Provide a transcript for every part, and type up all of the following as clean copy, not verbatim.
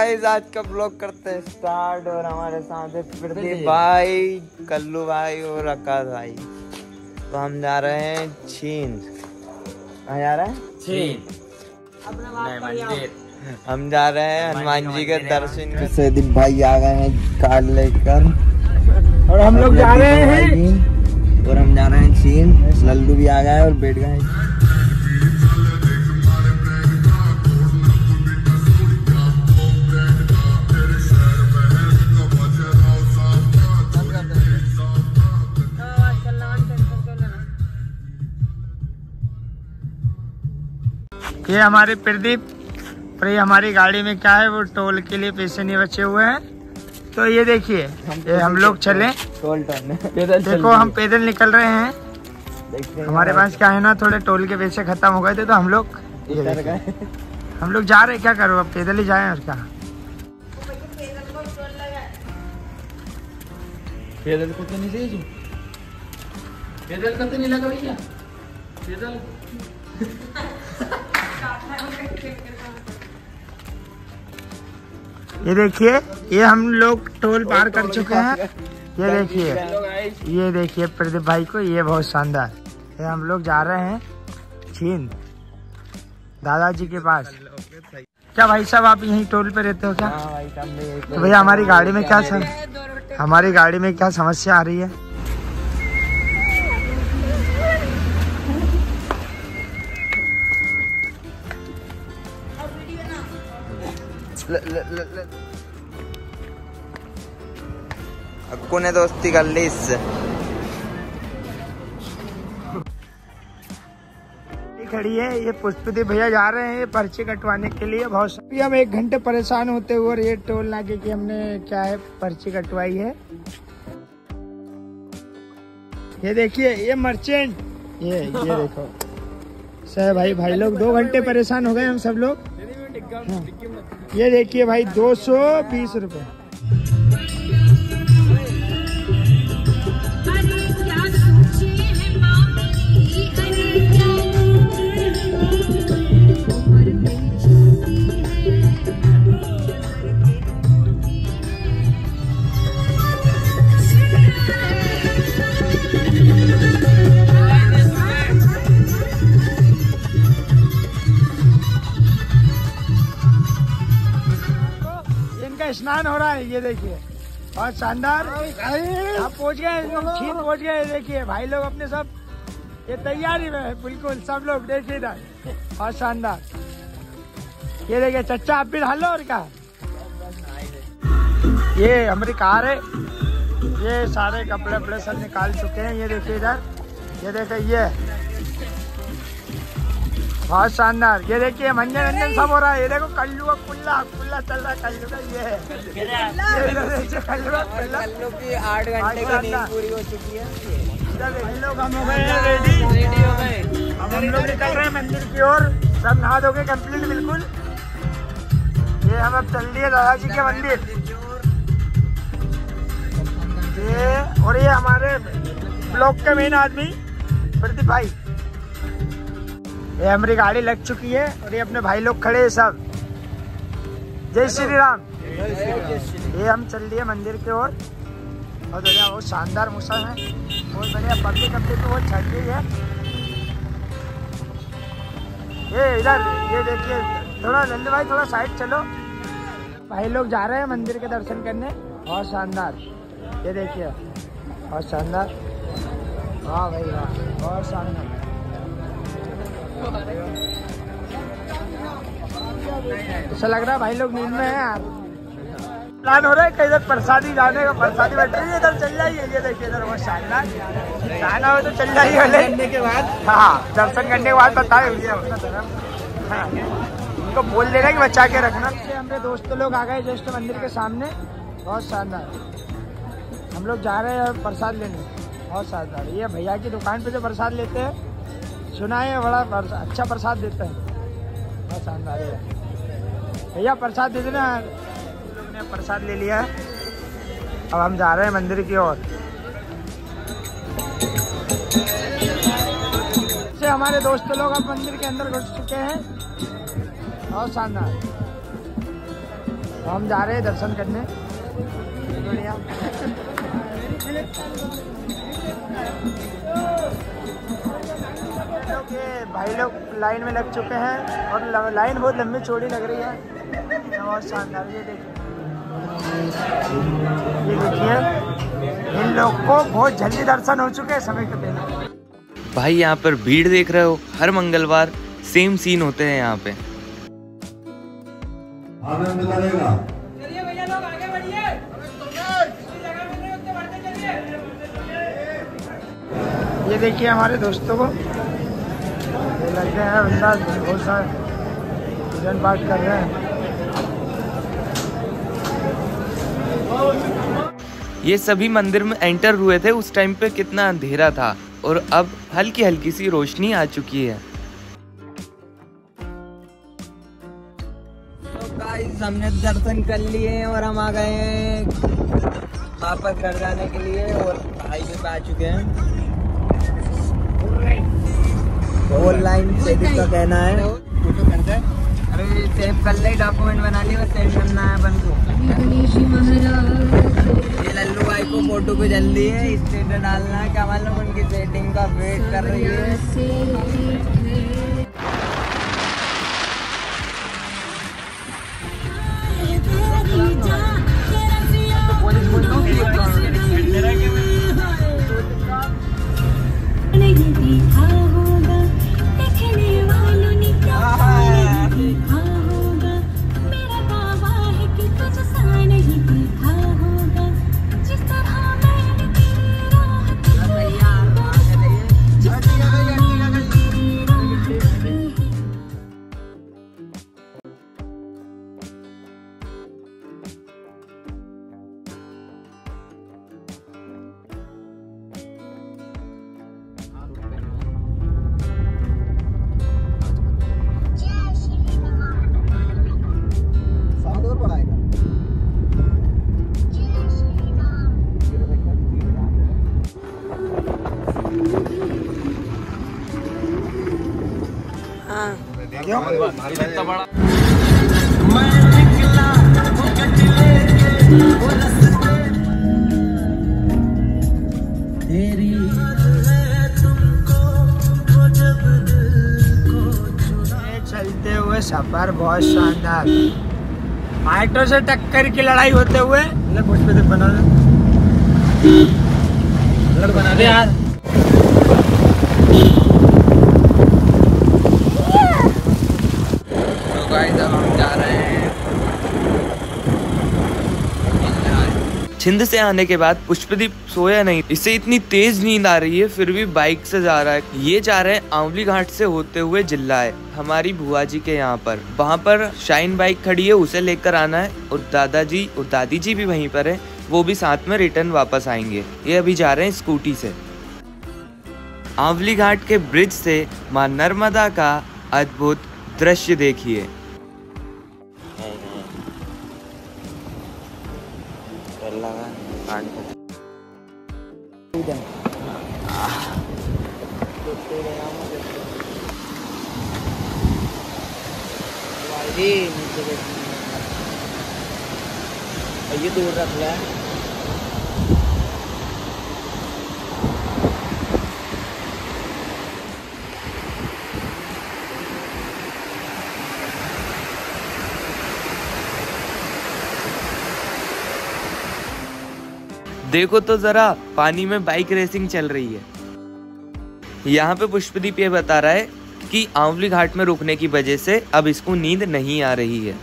Guys आज का blog करते हैं स्टार्ट। और हमारे साथ है प्रदीप भाई, कल्लू भाई और आकाश भाई। तो हम जा रहे हैं चीन। कहाँ जा रहे हैं? चीन मंदिर। हम जा रहे हैं हनुमान जी के दर्शन। प्रदीप भाई आ गए हैं कार लेकर और हम लोग जा रहे हैं और हम जा रहे हैं चीन। लल्लू भी आ गए और बैठ गए। ये हमारे प्रदीप और ये हमारी गाड़ी में क्या है, वो टोल के लिए पैसे नहीं बचे हुए हैं। तो ये देखिए, ये हम लोग चले टोल टर्न देखो, हम पैदल निकल रहे हैं। हमारे पास क्या है ना, थोड़े टोल के पैसे खत्म हो गए थे तो हम लोग जा रहे। क्या करो, अब पैदल ही जाए और क्या। पैदल को तो नहीं चाहिए, पैदल का तो नहीं लगा भैया पैदल। ये देखिए, ये हम लोग टोल पार कर चुके हैं। ये देखिए प्रदीप भाई को, ये बहुत शानदार। ये हम लोग जा रहे हैं चीन दादाजी के पास। क्या भाई साहब आप यहीं टोल पे रहते हो क्या? तो भैया हमारी गाड़ी में क्या समस्या आ रही है? अक्कू ने दोस्ती कर ली इससे। खड़ी है ये पुष्पदीप भैया जा रहे हैं पर्ची कटवाने के लिए। बहुत अभी हम 1 घंटे परेशान होते हुए, और ये टोल नाके की हमने क्या है पर्ची कटवाई है। ये देखिए, ये मर्चेंट, ये देखो सर भाई लोग 2 घंटे परेशान हो गए हम सब लोग। हाँ। ये देखिए भाई 220 रुपए। स्नान हो रहा है, ये देखिए बहुत शानदार। आप पहुंच गए, चीन पहुंच गए। देखिए भाई लोग अपने सब ये तैयारी में है, बिल्कुल सब लोग देखिए ना, बहुत शानदार। ये देखिए चच्चा आप भी ढालो और क्या। ये हमारी कार है, ये सारे कपड़े वपड़े सब निकाल चुके हैं। ये देखिए इधर, ये देखिए, ये बहुत शानदार। ये देखिए मंजन सब हो रहा है। ये देखो कल्लू का कुल्ला चल रहा है, कल्लू का ये कल्लू की 8 घंटे की नींद पूरी हो चुकी है। लोग हम हो गए रेडी हो गए। अब हम लोग निकल रहे हैं मंदिर की ओर। सब नहा धो के कम्प्लीट बिल्कुल। ये हम अब चल दिए दादाजी के मंदिर। ये हमारे ब्लॉक के मेन आदमी प्रदीप भाई। ये हमारी गाड़ी लग चुकी है और ये अपने भाई लोग खड़े हैं सब। जय श्री राम। ये हम चल दिए मंदिर की ओर। बहुत बढ़िया, बहुत शानदार मौसम है, बहुत बढ़िया। पब्लिक अपने तो बहुत छट गई है। ये इधर, ये देखिए, थोड़ा लल्लू भाई थोड़ा साइड चलो। भाई लोग जा रहे हैं मंदिर के दर्शन करने। बहुत शानदार, ये देखिए बहुत शानदार। वाह भाई वाह, बहुत शानदार। ऐसा लग रहा है भाई लोग नींद में है यार। प्लान हो रहा है कहीं इधर प्रसादी जाने का। प्रसादी बैठ रही है, इधर चल जाइए। ये देखिए इधर बहुत शानदार, जाना हो तो चल जाइए। करने के बाद, हाँ दर्शन करने के बाद बताए उनको बोल देना कि बचा के रखना। हमारे दोस्त लोग आ गए जस्ट मंदिर के सामने। बहुत शानदार। हम लोग जा रहे हैं प्रसाद लेने। बहुत शानदार। ये भैया की दुकान पे जो प्रसाद लेते हैं, सुना है बड़ा अच्छा प्रसाद देते हैं। बहुत शानदार है भैया, प्रसाद दे देना। हमने प्रसाद ले लिया है, अब हम जा रहे हैं मंदिर की ओर। से हमारे दोस्त लोग अब मंदिर के अंदर घुस चुके हैं। बहुत शानदार। हम जा रहे हैं दर्शन करने। बढ़िया। भाई लोग लाइन में लग चुके हैं और लाइन बहुत लंबी चौड़ी लग रही है। बहुत शानदार। ये देखिए इन लोग को बहुत जल्दी दर्शन हो चुके हैं समय के पहले। भाई यहाँ पर भीड़ देख रहे हो, हर मंगलवार सेम सीन होते हैं यहाँ पे। आनंद करेगा। चलिए भैया लोग आगे बढ़िए। ये देखिए हमारे दोस्तों को ये लगते हैं बंदा बहुत सारे पूजन पाठ कर रहे हैं। ये सभी मंदिर में एंटर हुए थे उस टाइम पे कितना अंधेरा था और अब हल्की हल्की सी रोशनी आ चुकी है। तो गाइस हमने दर्शन कर लिए और हम आ गए हैं वापस घर जाने के लिए और हाईवे पे आ चुके हैं। ऑनलाइन से का कहना है फोटो कर दे। अरे सेव कर ले, डॉक्यूमेंट बना लिए, बस सेव करना है अपन को। ये लल्लू भाई को फोटो को जल्दी है स्टेटस डालना है। क्या मालूम उनकी सेटिंग का वेट कर रही है। चलते हुए सफर बहुत शानदार। मेट्रो से टक्कर की लड़ाई होते हुए बना दे यार। तो गाइस अब हम जा रहे हैं। छिंद से आने के बाद पुष्पदीप सोया नहीं, इसे इतनी तेज नींद आ रही है फिर भी बाइक से जा रहा है। ये जा रहे हैं आंवली घाट से होते हुए जिल्लाए, हमारी बुआ जी के यहाँ पर। वहाँ पर शाइन बाइक खड़ी है, उसे लेकर आना है और दादाजी और दादी जी भी वहीं पर है, वो भी साथ में रिटर्न वापस आएंगे। ये अभी जा रहे हैं स्कूटी से। आंवली घाट के ब्रिज से माँ नर्मदा का अद्भुत दृश्य देखिए। ये दूर रख ले। देखो तो जरा पानी में बाइक रेसिंग चल रही है। यहाँ पे पुष्पदीप ये बता रहा है कि आंवली घाट में रुकने की वजह से अब इसको नींद नहीं आ रही है।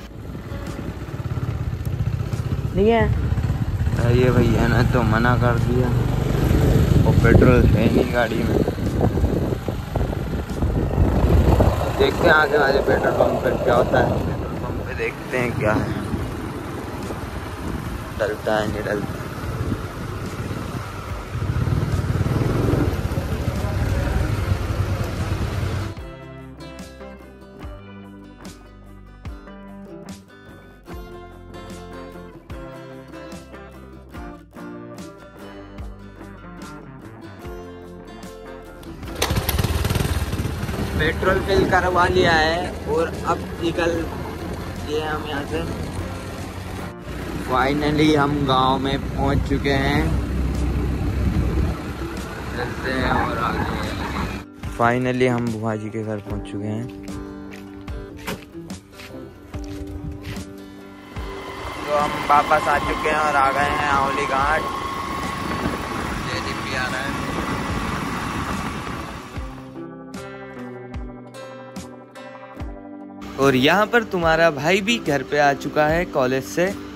नहीं है ये भैया ने तो मना कर दिया और पेट्रोल है नहीं गाड़ी में। देखते हैं आगे वाले पेट्रोल पंप पर क्या होता है। पेट्रोल पंप पे देखते हैं क्या है, डलता है नहीं डलता। पेट्रोल फिल करवा लिया है और अब निकल ये हम यहाँ से फाइनली हम गांव में पहुंच चुके हैं। चलते हैं और आगे। फाइनली हम बुआ जी के घर पहुंच चुके हैं। तो हम वापस आ चुके हैं और आ गए हैं आंवली घाट। जयदीप भी आ रहा है। और यहाँ पर तुम्हारा भाई भी घर पे आ चुका है कॉलेज से।